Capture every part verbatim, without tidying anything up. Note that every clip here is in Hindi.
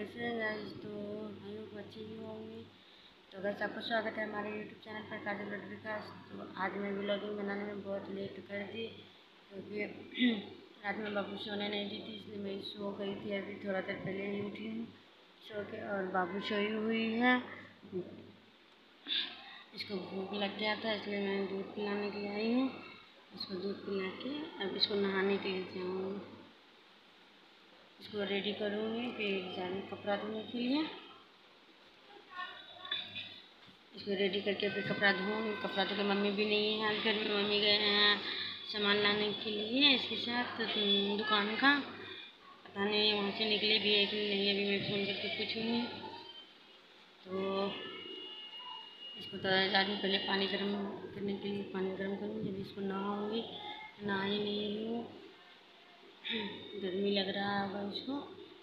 कैसे हैं गाइस? तो हम लोग अच्छे ही होंगे। तो गाइस आपका स्वागत है हमारे यूट्यूब चैनल पर काजल ब्लॉग विकास। तो आज मैं व्लॉगिंग बनाने में बहुत लेट कर दी क्योंकि रात में बाबू सोने नहीं दी थी, इसलिए मैं सो गई थी। अभी थोड़ा देर पहले ही उठी हूँ सो के, और बाबू सोई हुई है। इसको भूख लग गया था इसलिए मैं दूध पिलाने के लिए आई हूँ। इसको दूध पिला के अब इसको नहाने के लिए जाऊँगी। इसको रेडी करूँगी फिर जाने कपड़ा धोने के लिए। इसको रेडी करके फिर कपड़ा धोऊँगी। कपड़ा धो के मम्मी भी नहीं है घर में, मम्मी गए हैं सामान लाने के लिए इसके साथ दुकान का। पता नहीं वहाँ से निकले भी है कि नहीं, अभी मैं फ़ोन करके पूछूँगी। तो इसको तो जाने पहले पानी गर्म करने के लिए पानी गर्म करूँगी, जब इसको नहाऊँगी। नहाई नहीं हूँ, गर्मी लग रहा होगा इसको,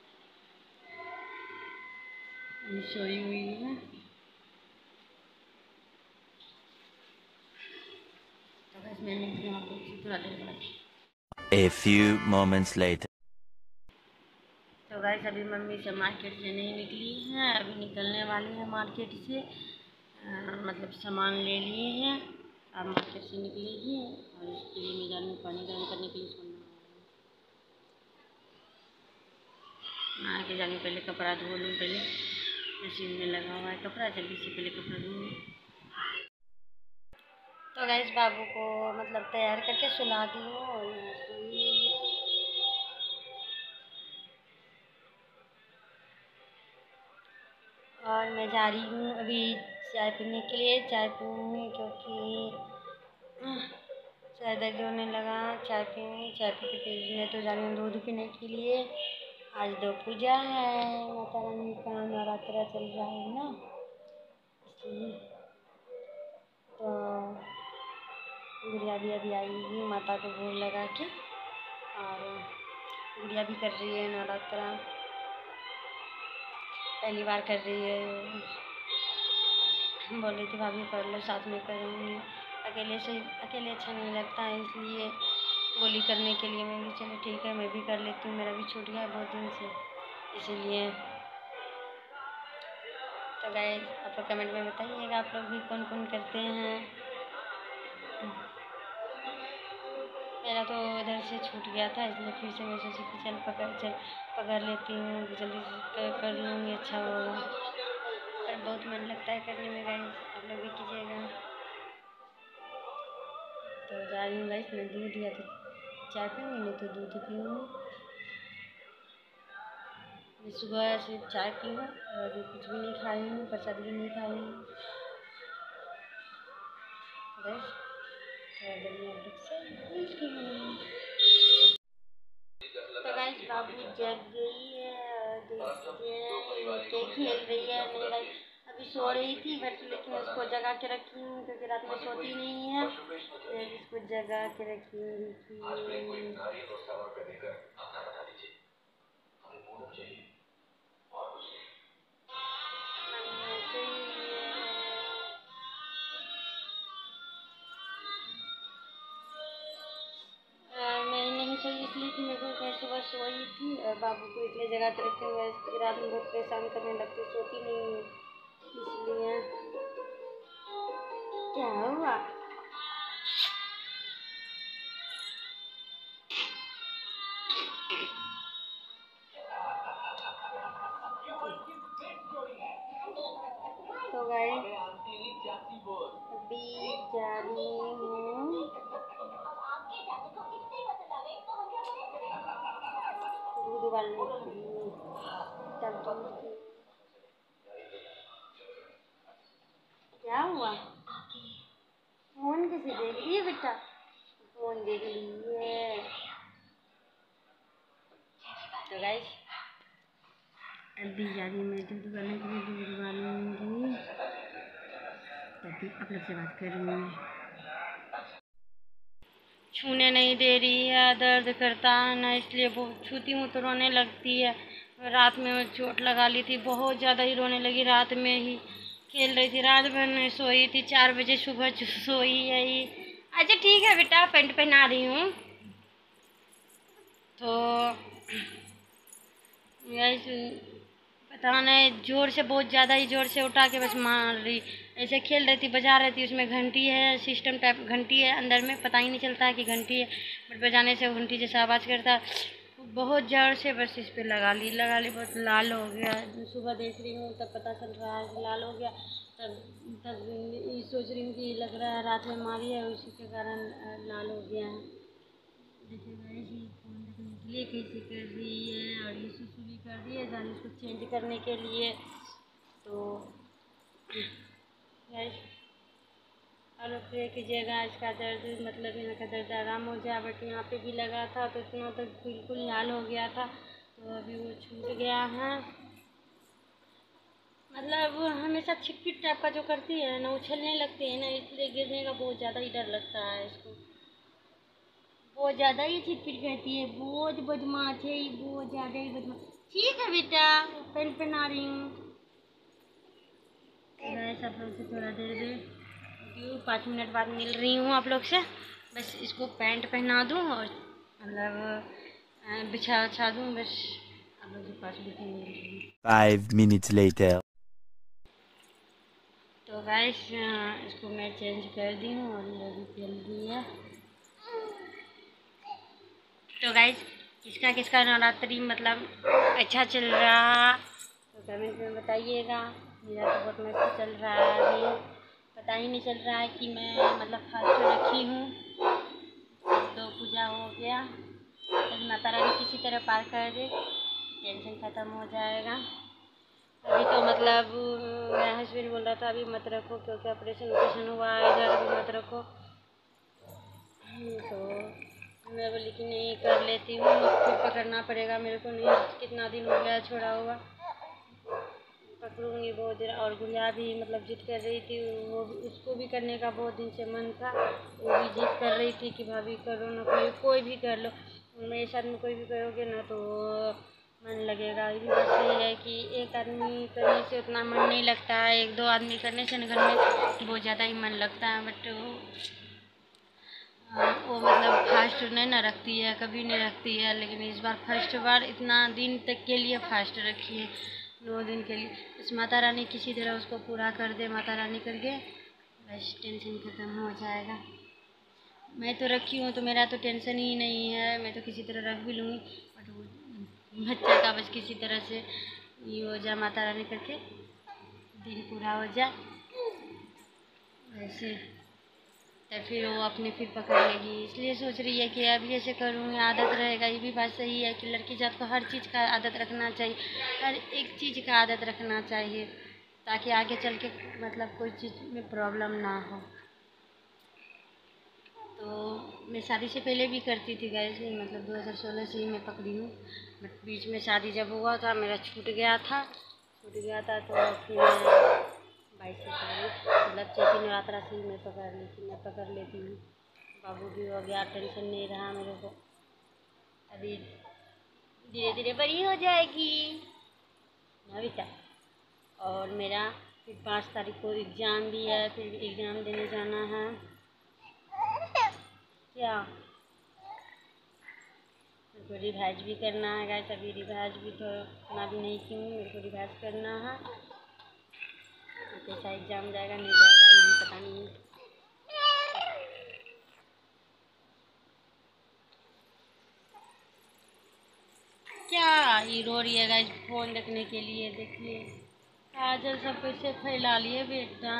सोई हुई है। तो बस मैंने यहाँ पे थोड़ा देर बाद A few moments later. तो गाइस अभी मम्मी से मार्केट से नहीं निकली हैं, अभी निकलने वाली है मार्केट से। आ, मतलब सामान ले लिए हैं, अब मार्केट से निकलेगी और इसके लिए मैं जाने पानी गर्म करने के लिए इसको नहा के जाने पहले कपड़ा धो लूँ। पहले मशीन में लगा हुआ है कपड़ा, जल्दी से पहले कपड़ा धो। तो गाइस बाबू को मतलब तैयार करके सुला दी हूँ और यहाँ सोई। और मैं जा रही हूँ अभी चाय पीने के लिए। चाय पीऊँगी क्योंकि चाय दर्द होने लगा। चाय पीऊँगी, चाय पी के फिर मैं तो जा रही हूँ दूध पीने के लिए। आज दो पूजा है, माता रानी का नवरात्रा चल रहा है ना, इसलिए। तो गुड़िया भी अभी आएगी माता को भोग लगा के, और गुड़िया भी कर रही है नवरात्रा, पहली बार कर रही है। बोल रही थी भाभी कर लो, साथ में करूँगी। अकेले से अकेले अच्छा नहीं लगता है, इसलिए बोली करने के लिए। मैं भी चलो ठीक है मैं भी कर लेती हूँ, मेरा भी छूट गया बहुत दिन से, इसीलिए। तो गाइस आप लोग कमेंट में बताइएगा आप लोग भी कौन कौन करते हैं। मेरा तो इधर से छूट गया था, इसलिए फिर से मैं सोची कि चल पकड़ चल पकड़ लेती हूँ, जल्दी से कर लूँगी, अच्छा होगा। पर बहुत मन लगता है करने में गाइस, आप लोग भी कीजिएगा। तो जा रही हूँ गाइस, मैं दूध या तो चाय पीऊँगी, नहीं तो दूध पीऊँगी। मैं सुबह सिर्फ चाय पी हूँ और अभी कुछ भी नहीं खाई हूँ, प्रसाद भी नहीं खाई हूँ। बस थोड़ा देर में अलग से मिलती हूँ। तो गाइस बाबू जग गई है, देखिए क्या खेल रही है। नहीं गाइस अभी सो रही थी बट लेकिन उसको जगा के रखी हूँ क्योंकि रात में सोती नहीं है, इसको जगा के रखी हूँ। मैं नहीं सोई इसलिए कि मेरे को मैं सुबह सोई थी और बाबू को इसलिए जगह के रखे हुए, इसलिए रात में बहुत परेशान करने लगती, सोती नहीं है, इसलिए। क्या हुआ? तो गाइस अभी जा रही हूँ दूध उबालने के लिए, तब दूध। क्या हुआ? फोन कैसे देख रही है बेटा? फोन देख रही है। तो गाइस अभी जा रही हूँ मैं दूध उबालने के लिए, दूध उबालूंगी तभी आप लोग से बात करूँगी। छूने नहीं दे रही है, दर्द करता है ना, इसलिए वो छूती हूँ तो रोने लगती है। रात में चोट लगा ली थी, बहुत ज़्यादा ही रोने लगी, रात में ही खेल रही थी, रात भर में सोई थी, चार बजे सुबह सोई है ही। अच्छा ठीक है बेटा, पैंट पहना रही हूँ। तो गाइस पता नहीं ज़ोर से, बहुत ज़्यादा ही ज़ोर से उठा के बस मार रही, ऐसे खेल रही थी, बजा रही थी। उसमें घंटी है, सिस्टम टाइप घंटी है अंदर में, पता ही नहीं चलता है कि घंटी है, बट बजाने से घंटी जैसा आवाज़ करता है। बहुत ज़ोर से बस इस पर लगा ली लगा ली बहुत लाल हो गया। सुबह देख रही हूँ तब पता चल रहा है कि लाल हो गया। तब तब ये सोच रही हूँ कि लग रहा है रात में मारी है, उसी के कारण लाल हो गया है। देखिए गाइस, ये फ़ोन देखने के लिए कैसे कर रही है, और ये सुसु भी कर दी है जान इसको चेंज करने के लिए। तो गाइस और प्रे कीजिएगा इसका दर्द, मतलब यहाँ का दर्द आराम हो जाए। बट यहाँ पे भी लगा था तो इतना तो बिल्कुल लाल हो गया था, तो अभी वो छूट गया है। मतलब वो हमेशा छिटपिट टाइप का जो करती है ना, उछलने लगती है ना, इसलिए गिरने का बहुत ज़्यादा ही डर लगता है इसको। बहुत ज़्यादा ही छिटपिट करती है, बहुत बदमाश है ये, बहुत ज़्यादा ही बदमाश। ठीक है बेटा, पेन पहना रही हूँ। सब लोग से थोड़ा देर देर पाँच मिनट बाद मिल रही हूँ आप लोग से। बस इसको पैंट पहना दूँ और मतलब बिछा बिछा दूँ, बस आप लोग के पास भी। Five minutes later. तो गाइस इसको मैं चेंज कर दी हूँ और ये भी चल दी है। तो गाइस किसका किसका नवरात्रि मतलब अच्छा चल रहा तो कमेंट में बताइएगा। मेरा तो बहुत मस्त चल रहा है, अभी पता ही नहीं चल रहा है कि मैं मतलब फास्ट रखी हूँ। तो पूजा हो गया, तो माता रानी किसी तरह पार कर दे, टेंशन ख़त्म हो जाएगा। अभी तो मतलब मेरा हस्बैंड बोल रहा था अभी मत रखो, क्योंकि ऑपरेशन ऑपरेशन हुआ है इधर, अभी मत रखो। तो मैं बोली कि नहीं कर लेती हूँ, फिर पकड़ना पड़ेगा मेरे को, नहीं कितना दिन हो गया छोड़ा हुआ, पकड़ूँगी बहुत देर। और गुड़िया भी मतलब जिद कर रही थी, वो उसको भी करने का बहुत दिन से मन था, वो भी जिद कर रही थी कि भाभी करो ना, कोई कोई भी कर लो, मेरे साथ में कोई भी करोगे ना तो मन लगेगा। ये भी बात सही है कि एक आदमी करने से उतना मन नहीं लगता है, एक दो आदमी करने से घर में बहुत ज़्यादा ही मन लगता है। बट वो मतलब फास्ट नहीं ना रखती है, कभी नहीं रखती है, लेकिन इस बार फर्स्ट बार इतना दिन तक के लिए फास्ट रखी है, नौ दिन के लिए। बस माता रानी किसी तरह उसको पूरा कर दे, माता रानी करके बस टेंशन ख़त्म हो जाएगा। मैं तो रखी हूँ तो मेरा तो टेंशन ही नहीं है, मैं तो किसी तरह रख भी लूँगी। बट वो बच्चे का बस किसी तरह से ये हो जाए, माता रानी करके दिन पूरा हो जाए वैसे, तो फिर वो अपने फिर पकड़ लेगी। इसलिए सोच रही है कि अभी ऐसे करूँगी, आदत रहेगा। ये भी बात सही है कि लड़की जात को हर चीज़ का आदत रखना चाहिए, हर एक चीज़ का आदत रखना चाहिए, ताकि आगे चल के मतलब कोई चीज़ में प्रॉब्लम ना हो। तो मैं शादी से पहले भी करती थी गैस, मतलब दो हज़ार सोलह से ही मैं पकड़ी हूँ। बट बीच में शादी जब हुआ था मेरा छूट गया था छूट गया था तो फिर मैं बाईस से पकड़ी, मतलब चैती नवरात्रा से ही मैं पकड़ लेती मैं पकड़ लेती हूँ। बाबू भी हो गया, टेंशन नहीं रहा मेरे को। अभी धीरे धीरे बड़ी हो जाएगी नविता। और मेरा फिर पाँच तारीख को एग्ज़ाम भी है, फिर एग्ज़ाम देने जाना है। क्या मेरे को रिवाइज भी करना है गाइस, अभी रिवाइज भी तो इतना भी नहीं की हूँ, मेरे को रिवाइज करना है। कैसा एग्ज़ाम जाएगा नहीं जाएगा ये भी पता नहीं। क्या ये रो रही है गाइस फ़ोन देखने के लिए, देखिए काजल सब कैसे फैला लिए बेटा,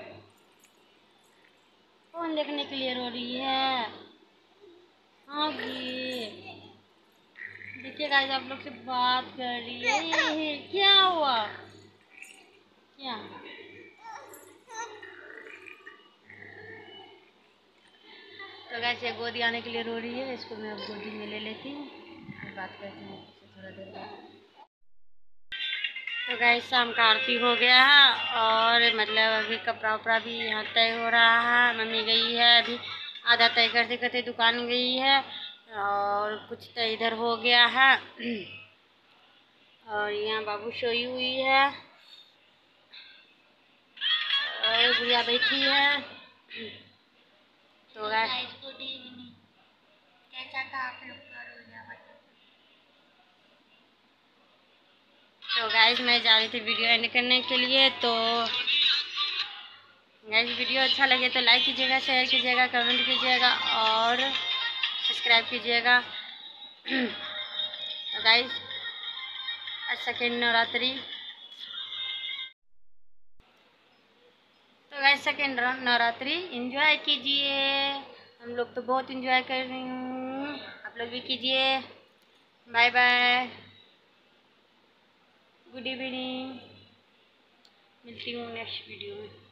फ़ोन देखने के लिए रो रही है। हाँ जी देखिए गाइस आप लोग से बात कर रही है, ये क्या हुआ क्या? तो गाइस ये गोदी आने के लिए रो रही है, इसको मैं अब गोदी में ले लेती हूँ, फिर बात करती हूँ थोड़ा देर बाद। तो गाइस शाम का आरती हो गया है और मतलब अभी कपड़ा उपड़ा भी यहाँ तय हो रहा है। मम्मी गई है अभी, आधा तय करते करते दुकान गई है, और कुछ तो इधर हो गया है। और यहाँ बाबू सोई हुई है और गुड़िया बैठी है। तो गाइस गुड इवनिंग, कैसा था आप लोग का रोजा? तो तो गाइस मैं जा रही थी वीडियो एंड करने के लिए। तो गाइस वीडियो अच्छा लगे तो लाइक कीजिएगा, शेयर कीजिएगा, कमेंट कीजिएगा और सब्सक्राइब कीजिएगा। तो गाइस आज सेकेंड नवरात्रि तो गाइस सेकेंड नवरात्रि एंजॉय कीजिए। हम लोग तो बहुत एंजॉय कर रही हूँ, आप लोग भी कीजिए। बाय बाय, गुड इवनिंग, मिलती हूँ नेक्स्ट वीडियो में।